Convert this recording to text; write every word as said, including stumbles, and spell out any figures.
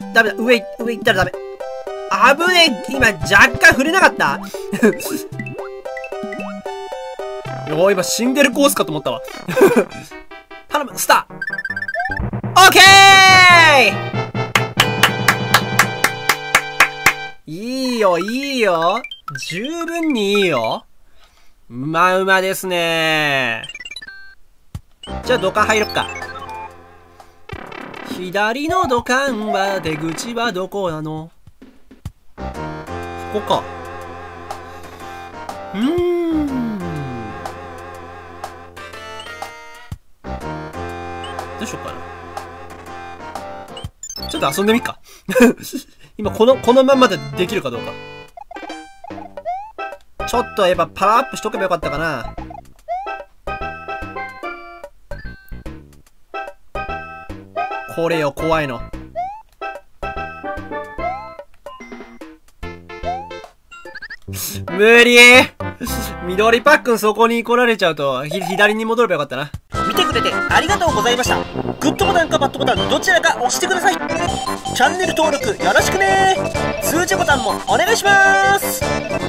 ダメだ。上、上行ったらダメ。危ねえ。今、若干触れなかったおー、今、死んでるコースかと思ったわ。頼む、スター。オッケーいいよ、いいよ。十分にいいよ。うまうまですね。じゃあ、土管入ろっか。左の土管は、出口はどこなの？ここか。うーん。どうしようかな。ちょっと遊んでみっか。今この、このまんまでできるかどうか。ちょっとやっぱパワーアップしとけばよかったかな。これよ、怖いの。無理緑パックンそこに来られちゃうと、ひ、左に戻ればよかったな。 見てくれてありがとうございました。グッドボタンかバッドボタンどちらか押してください。チャンネル登録よろしくね。通知ボタンもお願いします。